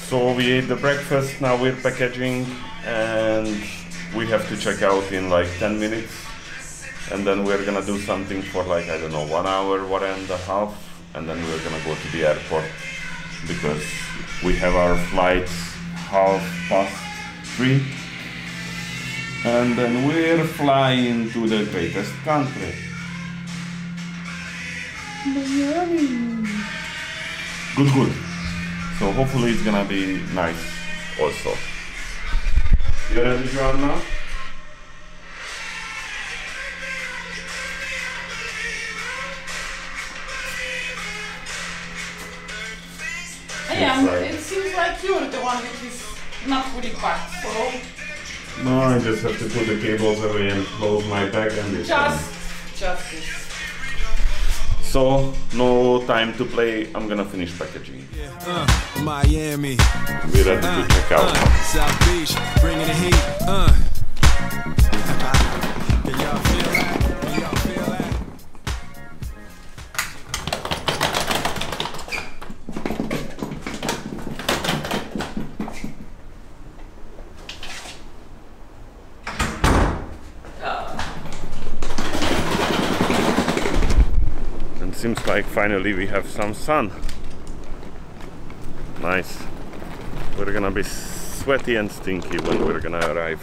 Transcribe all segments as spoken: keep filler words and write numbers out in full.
So we ate the breakfast, now we're packaging and we have to check out in like ten minutes. And then we're gonna do something for like, I don't know, one hour, one and a half. And then we're gonna go to the airport because we have our flights half past three. And then we're flying to the greatest country. Miami. Good, good. So hopefully it's gonna be nice also. You ready, Joanna? I am. Like, it seems like you're the one which is not fully packed, so... No, I just have to put the cables away and close my bag and it's Just, done. just this. So, no time to play, I'm gonna finish packaging. Uh, Miami. We're ready to check out. Uh, South Beach, bringing the heat. Uh. Can y'all feel that? Can y'all feel that? Seems like finally we have some sun. Nice. We're gonna be sweaty and stinky when we're gonna arrive.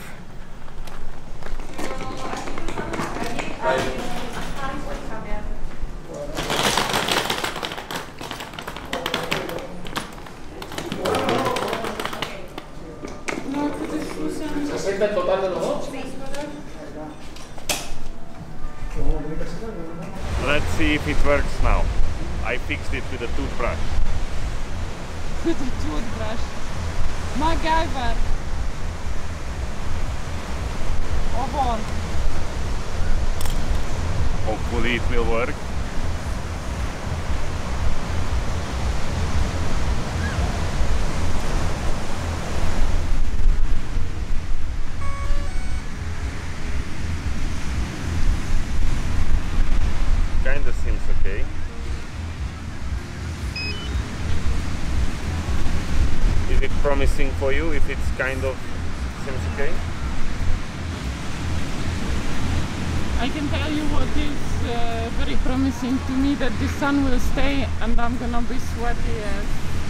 Let's see if it works now. I fixed it with a toothbrush. With a toothbrush. MacGyver. Oh, on. Hopefully it will work. Kinda seems okay. Is it promising for you if it's kind of seems okay? I can tell you what is uh, very promising to me, that the sun will stay and I'm gonna be sweaty as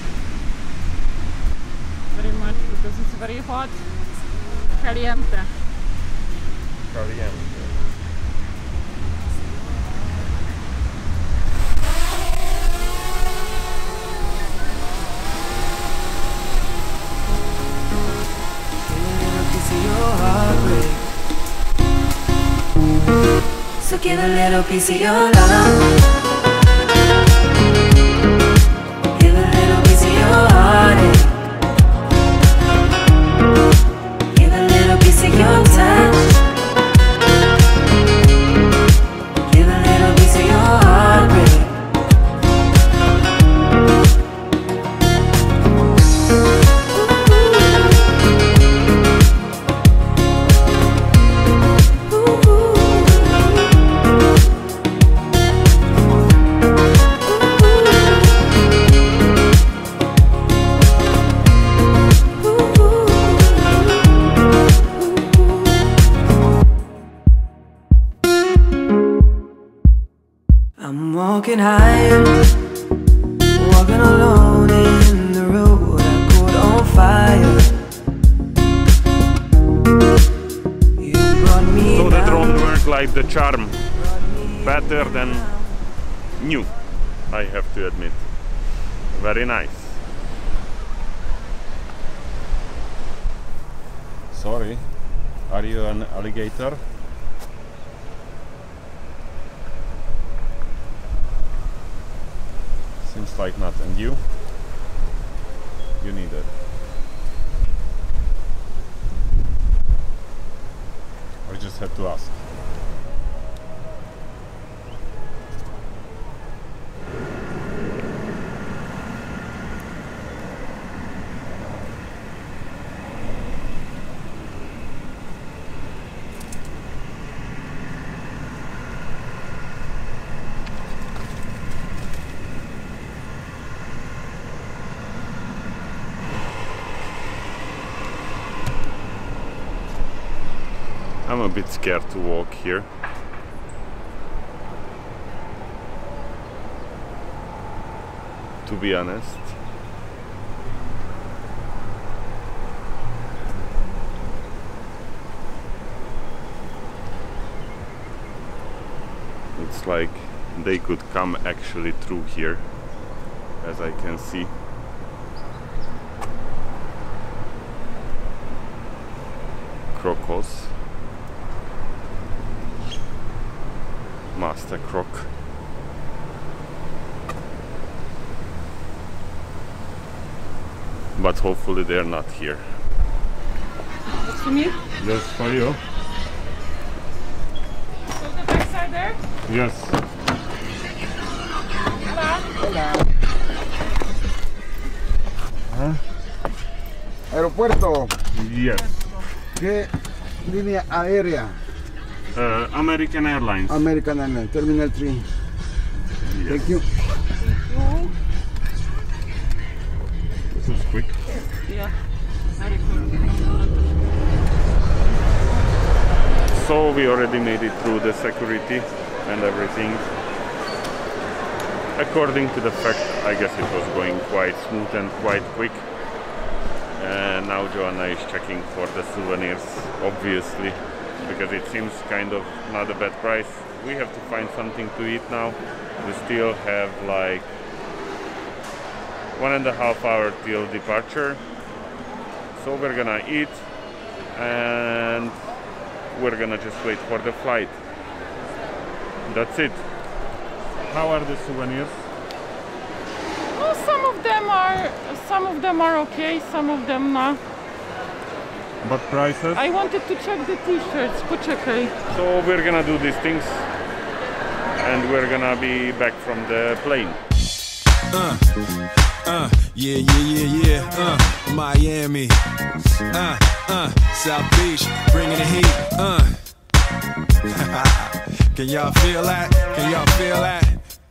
very much because it's very hot. Caliente. Caliente. So give a little piece of your love. Give a little piece of your heartache. Give a little piece of your touch. Give a little piece of your heartbreak. I'm walking high, walking alone in the road I caught on fire. You brought me So the down. drone worked like the charm, better than new, I have to admit. Very nice. Sorry, are you an alligator? Seems like not. And you? You need it. I just had to ask. I'm a bit scared to walk here. To be honest. It's like they could come actually through here, as I can see. Crocos. Master croc. But hopefully they're not here. What's for me? That's for you. So the back side there? Yes. Hola. Hola. Aeropuerto. Yes. ¿Qué línea aérea? Uh, American Airlines. American Airlines, Terminal three. Yes. Thank you. Thank you. This is quick. Yeah. Very quick. So we already made it through the security and everything. According to the fact, I guess it was going quite smooth and quite quick. And now Joanna is checking for the souvenirs, obviously, because it seems kind of not a bad price. We have to find something to eat now. We still have like one and a half hour till departure. So we're gonna eat and we're gonna just wait for the flight. That's it. How are the souvenirs? Well, some of them are, some of them are okay, some of them not. But prices? I wanted to check the t-shirts, poczekaj. So we're gonna do these things and we're gonna be back from the plane. Uh, uh, yeah, yeah, yeah, yeah, uh, Miami, uh, uh, South Beach, bringing the heat, uh. Can y'all feel that? Can y'all feel that?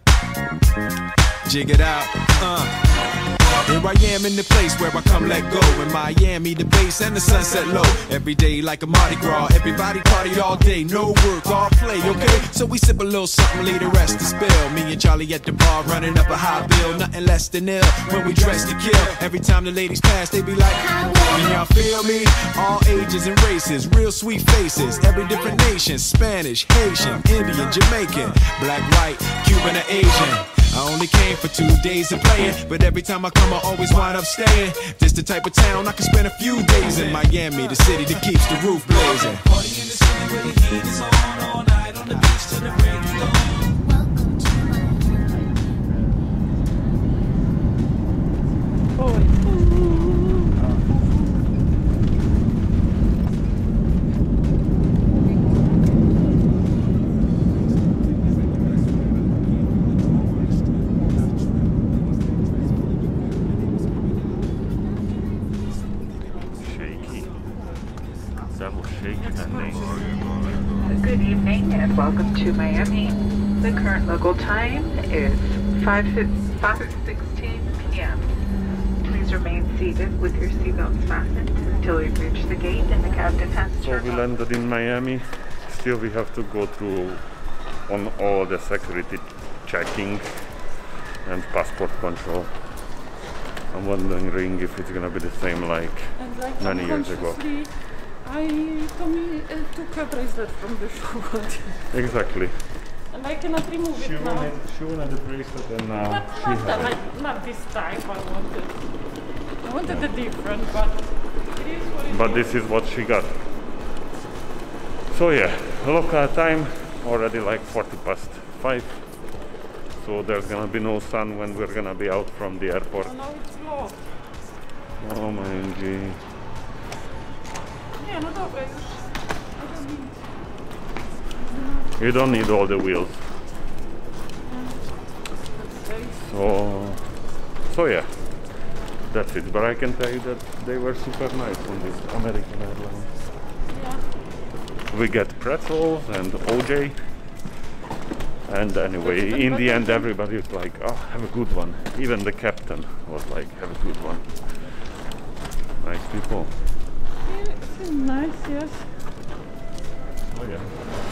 Jig it out, uh. Here I am in the place where I come let go. In Miami, the base and the sunset low. Every day like a Mardi Gras. Everybody party all day, no work, all play, okay? So we sip a little something, leave the rest to spill. Me and Charlie at the bar running up a high bill. Nothing less than ill when we dress to kill. Every time the ladies pass, they be like, can y'all feel me? All ages and races, real sweet faces. Every different nation, Spanish, Haitian, Indian, Jamaican, black, white, Cuban, or Asian. I only came for two days of playing, but every time I come I always wind up staying. This the type of town I can spend a few days in. Miami, the city that keeps the roof blazing. Party in the city where the heat is on, all night on the beach till the break of dawn. Welcome to Good evening and welcome to Miami. The current local time is five sixteen p m Please remain seated with your seatbelts fastened until we reach the gate and the captain has So we landed in Miami. Still we have to go through on all the security checking and passport control. I'm wondering if it's gonna be the same like, like many years ago. I Tommy uh, took a bracelet from the shoe. Exactly. And I cannot remove She it now. wanted, she wanted the bracelet and now But she not, has that, it. like, not this type I wanted. I wanted a different, but it is what it But is. this is what she got. So yeah, local time already like forty past five. So there's gonna be no sun when we're gonna be out from the airport. Oh, now it's locked. Oh my G. Nie, no dobra, już. I don't need. You don't need all the wheels. So, so yeah, that's it. But I can tell you that they were super nice on this American Airlines. Yeah. We get pretzels and O J. And anyway, in the end, everybody was like, "Oh, have a good one." Even the captain was like, "Have a good one." Nice people. It seems nice, yes. Oh yeah.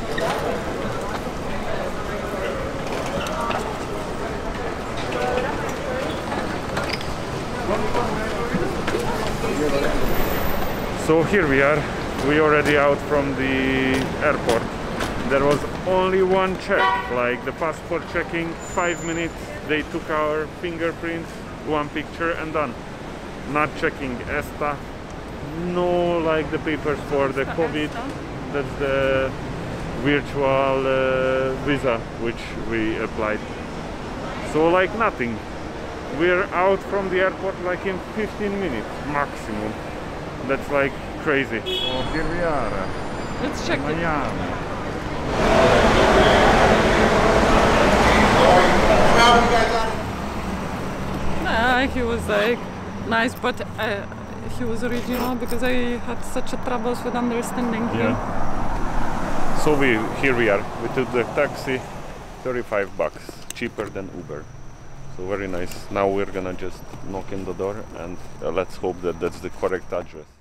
So here we are. We already out from the airport. There was only one check, like the passport checking, five minutes. They took our fingerprints, one picture and done. Not checking ESTA, no like the papers for the COVID. That's the virtual uh, visa which we applied. So like nothing. We're out from the airport like in fifteen minutes maximum. That's like crazy. Oh, here we are. Let's check it. Miami. Nah, he was like nice, but uh, he was original because I had such a troubles with understanding him. Yeah. So we here we are. We took the taxi, thirty-five bucks, cheaper than Uber. So very nice. Now we're gonna just knock in the door and uh, let's hope that that's the correct address.